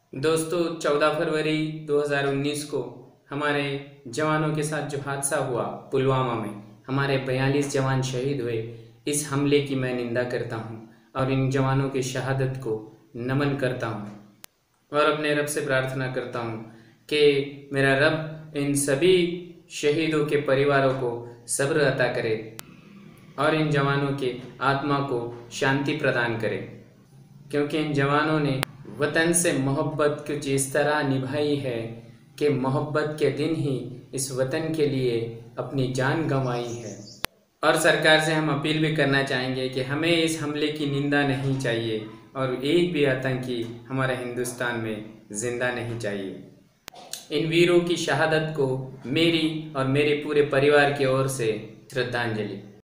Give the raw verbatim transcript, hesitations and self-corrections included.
दोस्तों, चौदह फरवरी दो हज़ार उन्नीस को हमारे जवानों के साथ जो हादसा हुआ पुलवामा में, हमारे बयालीस जवान शहीद हुए। इस हमले की मैं निंदा करता हूं और इन जवानों की शहादत को नमन करता हूं और अपने रब से प्रार्थना करता हूं कि मेरा रब इन सभी शहीदों के परिवारों को सब्र अता करे और इन जवानों के आत्मा को शांति प्रदान करे, क्योंकि इन जवानों ने वतन से मोहब्बत कुछ इस तरह निभाई है कि मोहब्बत के दिन ही इस वतन के लिए अपनी जान गंवाई है। और सरकार से हम अपील भी करना चाहेंगे कि हमें इस हमले की निंदा नहीं चाहिए और एक भी आतंकी हमारे हिंदुस्तान में जिंदा नहीं चाहिए। इन वीरों की शहादत को मेरी और मेरे पूरे परिवार की ओर से श्रद्धांजलि।